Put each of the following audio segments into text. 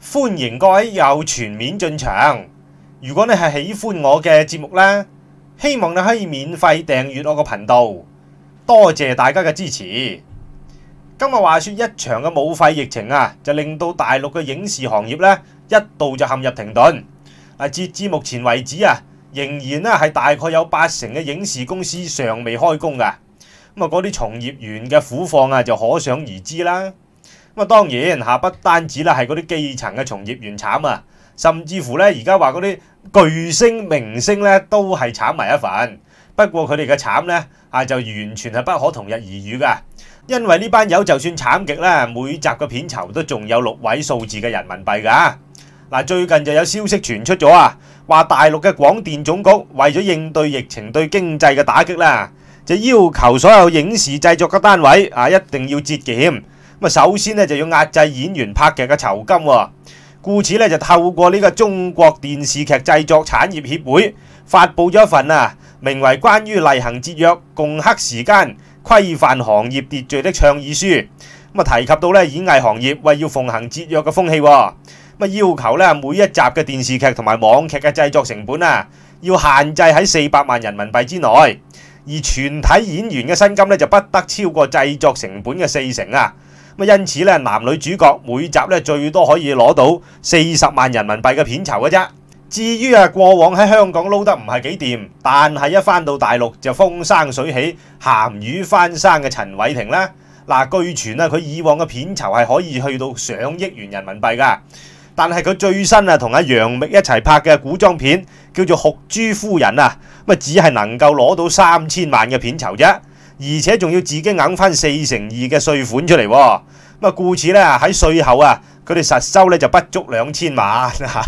歡迎各位又全面進場。如果你係喜歡我嘅節目呢，希望你可以免費訂閱我個頻道。多謝大家嘅支持。今日話說一場嘅武肺疫情啊，就令到大陸嘅影視行業呢一度就陷入停頓。截至目前為止啊，仍然咧係大概有80%嘅影視公司尚未開工噶。咁啊，嗰啲從業員嘅苦況啊，就可想而知啦。咁啊，當然不單止啦，係嗰啲基層嘅從業員慘啊，甚至乎咧而家話嗰啲巨星明星咧都係慘埋一份。不過佢哋嘅慘咧就完全係不可同日而語噶，因為呢班友就算慘極咧，每集嘅片酬都仲有6位數字嘅人民幣噶。最近就有消息傳出咗啊，話大陸嘅廣電總局為咗應對疫情對經濟嘅打擊啦，就要求所有影視製作嘅單位一定要節儉。咁首先咧就要壓制演員拍劇嘅酬金喎，故此咧就透過呢個中國電視劇製作產業協會發布咗一份名為《關於厲行節約、共克時艱、規範行業秩序的倡議書》。提及到咧演藝行業為要奉行節約嘅風氣喎。要求咧每一集嘅電視劇同埋網劇嘅製作成本要限制喺400萬人民幣之內，而全體演員嘅薪金咧就不得超過製作成本嘅40%啊。因此咧男女主角每集咧最多可以攞到40萬人民幣嘅片酬嘅啫。至於過往喺香港撈得唔係幾掂，但係一返到大陸就風生水起、鹹魚翻生嘅陳偉霆咧，據傳佢以往嘅片酬係可以去到上億元人民幣噶。但係佢最新同阿楊冪一齊拍嘅古裝片叫做《酷豬夫人》只係能夠攞到3000萬嘅片酬啫，而且仲要自己揞翻2%嘅稅款出嚟。故此咧喺稅後佢哋實收咧就不足2000萬，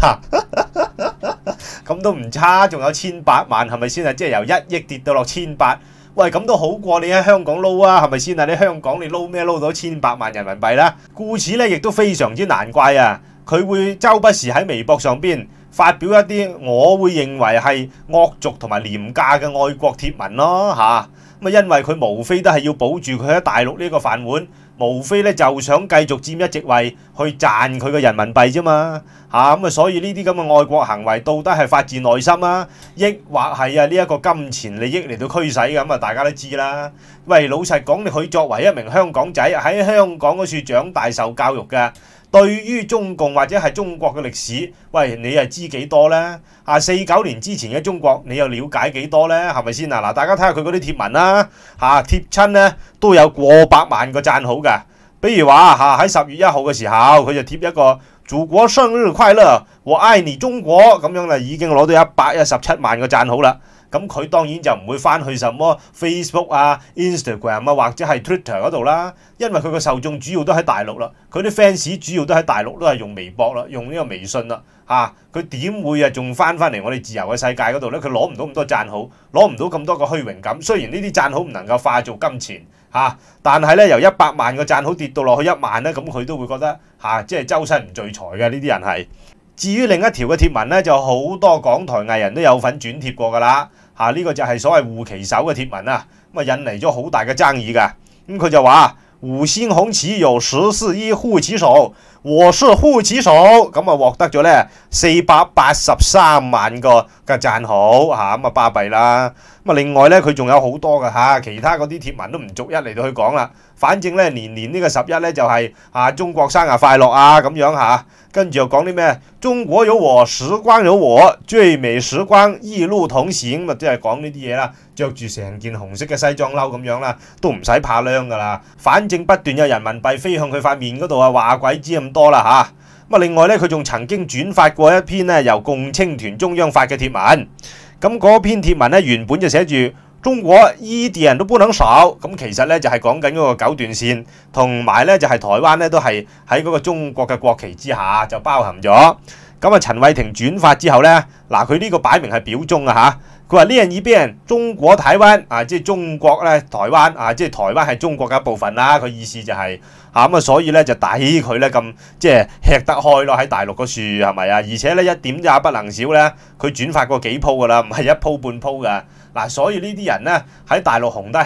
咁都唔差，仲有1800萬係咪先啊？即係由1億跌到落1800，喂，咁都好過你喺香港撈啊，係咪先啊？你香港你撈咩撈到1800萬人民幣啦？故此咧亦都非常之難怪佢會周不時喺微博上邊發表一啲我會認為係惡俗同埋廉價嘅愛國貼文咯因為佢無非都係要保住佢喺大陸呢個飯碗，無非咧就想繼續佔一席位去賺佢嘅人民幣啫嘛所以呢啲咁嘅愛國行為到底係發自內心抑或係呢一個金錢利益嚟到驅使咁大家都知啦。喂，老實講，佢作為一名香港仔喺香港嗰處長大受教育嘅，對於中共或者係中國嘅歷史，喂，你係知幾多呢？49年之前嘅中國，你又了解幾多呢？係咪先嗱，大家睇下佢嗰啲貼文啦，貼親呢都有過百萬個讚好㗎。比如話喺10月1號嘅時候，佢就貼一個祖國生日快樂，我愛你中國咁樣啦，已經攞到117萬個讚好啦。咁佢當然就唔會翻去什麼 Facebook Instagram 或者係 Twitter 嗰度啦，因為佢個受眾主要都喺大陸啦，佢啲 fans 主要都喺大陸，都係用微博啦，用呢個微信啦，佢點會仲翻嚟我哋自由嘅世界嗰度呢？佢攞唔到咁多讚好，攞唔到咁多個虛榮感。雖然呢啲讚好唔能夠化做金錢但係咧由100萬個讚好跌到落去1萬呢，咁佢都會覺得即係周身唔聚財嘅呢啲人係。至於另一條嘅貼文呢，就好多港台藝人都有份轉貼過噶啦，呢個就係所謂護旗手嘅貼文引嚟咗好大嘅爭議噶。佢就話五星紅旗有14億護旗手，我是護旗手，咁獲得咗咧483萬個嘅讚好咁巴閉啦。另外咧佢仲有好多嘅其他嗰啲貼文都唔逐一嚟到去講啦。反正咧年呢個11咧就係中國生日快樂咁樣跟住又講啲咩中國有我，時光有我，最美時光一路同行，即係講呢啲嘢啦。着住成件紅色嘅西裝褸咁樣啦，都唔使怕靚噶啦。反正不斷有人民幣飛向佢塊面嗰度話鬼知咁多啦另外咧佢仲曾經轉發過一篇咧由共青團中央發嘅貼文。咁嗰篇貼文咧原本就寫住中國一點都不能少，咁其實咧就係講緊嗰個9段線，同埋咧就係台灣咧都係喺嗰個中國嘅國旗之下就包含咗。咁陳偉霆轉發之後咧，佢呢個擺明係表忠佢話練一遍中國台灣即係中國咧台灣即係台灣係中國嘅一部分啦。佢意思就係所以咧就抵佢咧咁即係吃得開咯喺大陸嗰處係咪而且咧一點也不能少咧，佢轉發過幾鋪噶啦，唔係一鋪半鋪噶所以呢啲人咧喺大陸紅得起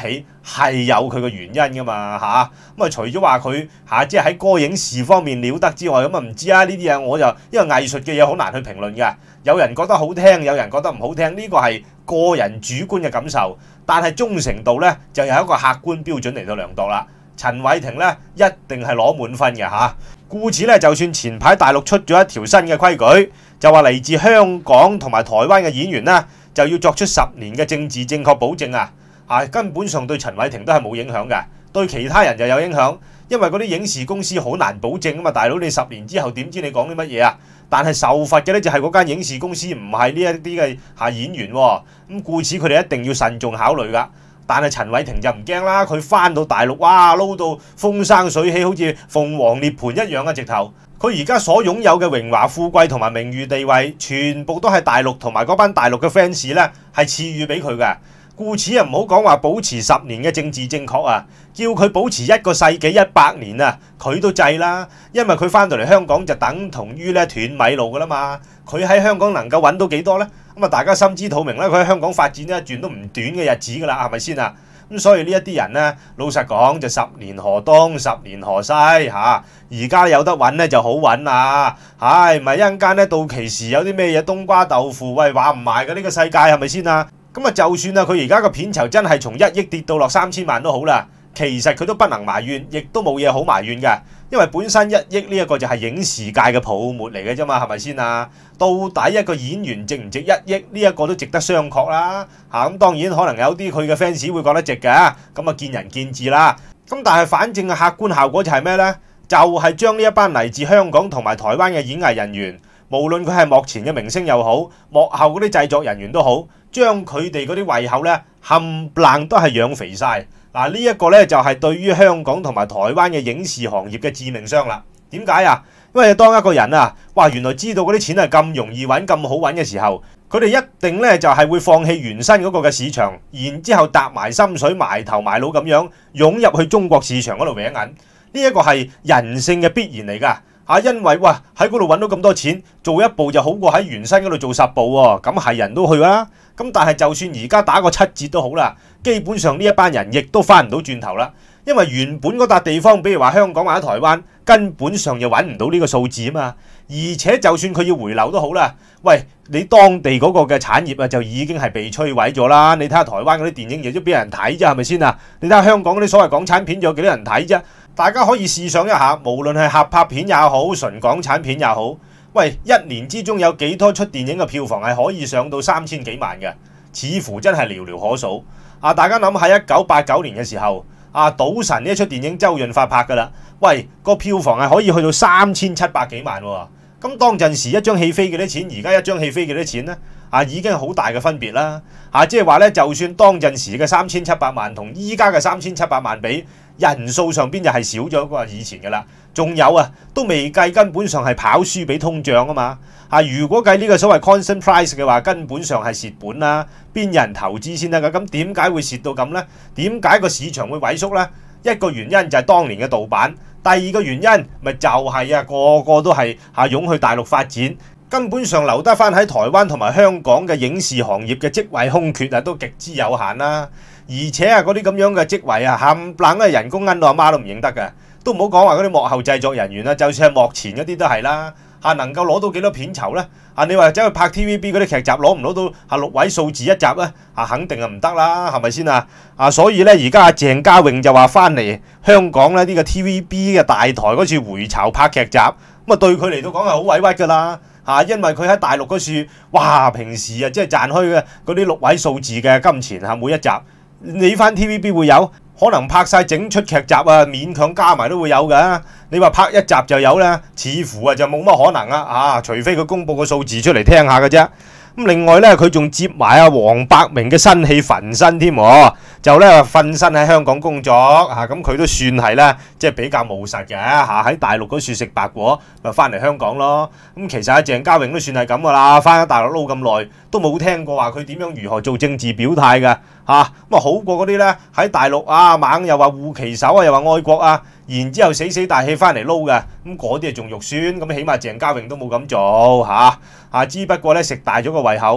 係有佢嘅原因噶嘛嚇。咁啊除咗話佢即係喺歌影視方面了得之外，咁啊唔知啊呢啲嘢我就因為藝術嘅嘢好難去評論嘅。有人覺得好聽，有人覺得唔好聽，呢個係個人主觀嘅感受。但係忠誠度咧就有一個客觀標準嚟到量度啦。陳偉霆咧一定係攞滿分嘅嚇。故此咧，就算前排大陸出咗一條新嘅規矩，就話嚟自香港同埋台灣嘅演員呢，就要作出10年嘅政治正確保證啊！根本上對陳偉霆都係冇影響嘅，對其他人就有影響，因為嗰啲影視公司好難保證啊嘛，大佬你10年之後點知你講啲乜嘢啊？但係受罰嘅咧就係嗰間影視公司，唔係呢一啲嘅演員喎，咁故此佢哋一定要慎重考慮㗎。但係陳偉霆就唔驚啦，佢翻到大陸，哇撈到風生水起，好似鳳凰涅槃一樣嘅直頭。佢而家所擁有嘅榮華富貴同埋名譽地位，全部都係大陸同埋嗰班大陸嘅 fans 咧，係賜予俾佢嘅。故此啊，唔好講話保持10年嘅政治正確啊，叫佢保持1個世紀100年啊，佢都制啦。因為佢翻到嚟香港就等同於咧斷米路噶啦嘛。佢喺香港能夠揾到幾多呢？咁啊，大家心知肚明啦。佢喺香港發展一段都唔短嘅日子噶啦，係咪先啊？咁所以呢一啲人呢，老實講就10年河東10年河西嚇。而家有得揾呢就好揾啊！唔係一陣間呢，到期時有啲咩嘢冬瓜豆腐，喂話唔埋嘅呢個世界係咪先啊？咁啊，就算啊，佢而家個片酬真係從1億跌到落3000萬都好啦，其實佢都不能埋怨，亦都冇嘢好埋怨嘅，因為本身1億呢一個就係影視界嘅泡沫嚟嘅啫嘛，係咪先啊？到底一個演員值唔值1億呢一個都值得商榷啦咁當然可能有啲佢嘅 fans 會覺得值嘅，咁啊見仁見智啦。咁但係反正嘅客觀效果就係咩呢？就係將呢一班嚟自香港同埋台灣嘅演藝人員，無論佢係幕前嘅明星又好，幕後嗰啲製作人員都好，將佢哋嗰啲胃口呢，冚唪唥都係養肥晒。嗱，呢一個呢，就係對於香港同埋台灣嘅影視行業嘅致命傷啦。點解啊？因為當一個人啊，哇原來知道嗰啲錢係咁容易揾、咁好揾嘅時候，佢哋一定呢就係會放棄原身嗰個嘅市場，然之後搭埋心水、埋頭埋腦咁樣湧入去中國市場嗰度搲銀。呢一個係人性嘅必然嚟㗎因為哇喺嗰度揾到咁多錢，做一步就好過喺原身嗰度做10步喎，咁係人都去啦。咁但係就算而家打個7折都好啦，基本上呢一班人亦都翻唔到轉頭啦，因為原本嗰笪地方，比如話香港或者台灣，根本上就揾唔到呢個數字啊嘛。而且就算佢要回流都好啦，喂你當地嗰個嘅產業啊就已經係被摧毀咗啦。你睇下台灣嗰啲電影亦都俾人睇啫，係咪先啊？你睇下香港嗰啲所謂港產片仲有幾多人睇啫？大家可以試想一下，無論係合拍片也好，純港產片也好，喂1年之中有幾多出電影嘅票房係可以上到3000幾萬嘅？似乎真係寥寥可數。大家諗下1989年嘅時候，賭神呢一出電影周潤發拍㗎啦，喂個票房係可以去到3700幾萬喎。咁當陣時一張戲飛幾多錢？而家一張戲飛幾多錢呢？已經好大嘅分別啦。即係話咧，就算當陣時嘅3700萬同依家嘅3700萬比，人數上邊就係少咗過以前嘅啦。仲有都未計根本上係跑輸俾通脹啊嘛。如果計呢個所謂 constant price 嘅話，根本上係蝕本啦。邊有人投資先得㗎？咁點解會蝕到咁呢？點解個市場會萎縮呢？一個原因就係當年嘅盜版，第二個原因咪就係個個都係湧去大陸發展，根本上留得翻喺台灣同埋香港嘅影視行業嘅職位空缺都極之有限啦。而且嗰啲咁樣嘅職位冚唪唥都係人工奀到阿媽都唔認得嘅，都唔好講話嗰啲幕後製作人員啦，就算係幕前嗰啲都係啦。能夠攞到幾多片酬呢？你話走去拍 TVB 嗰啲劇集攞唔攞到6位數字一集呢？肯定唔得啦，係咪先啊？所以呢，而家鄭嘉穎就話翻嚟香港呢，呢個 TVB 嘅大台嗰次回巢拍劇集，咁對佢嚟到講係好委屈㗎啦。因為佢喺大陸嗰處，哇平時即係賺開嘅嗰啲6位數字嘅金錢每一集，你翻 TVB 會有？可能拍晒整出劇集勉強加埋都會有㗎。你話拍一集就有呢？似乎就冇乜可能除非佢公佈個數字出嚟聽下嘅啫。咁另外呢，佢仲接埋黃百鳴嘅新戲焚身添，就呢瞓身喺香港工作咁佢都算係呢，即係比較務實嘅喺大陸嗰處食白果，咪翻嚟香港咯。咁其實鄭嘉穎都算係咁噶啦，翻咗大陸撈咁耐，都冇聽過話佢點樣如何做政治表態嘅咁好過嗰啲呢，喺大陸猛又話護旗手又話愛國然之後死死大氣翻嚟撈嘅，咁嗰啲仲肉酸，咁起碼鄭嘉穎都冇咁做之不過呢，食大咗個胃口，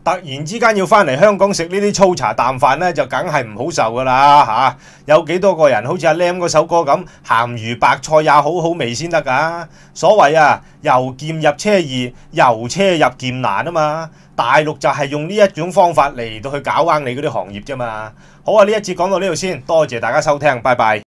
突然之間要翻嚟香港食呢啲粗茶淡飯呢，就梗係唔好受噶啦嚇！有幾多個人好似阿 Lam 嗰首歌咁，鹹魚白菜也好好味先得㗎。所謂啊，由儉入奢易，由奢入儉難啊嘛。大陸就係用呢一種方法嚟到去搞彎你嗰啲行業啫嘛。好啊，呢一節講到呢度先，多謝大家收聽，拜拜。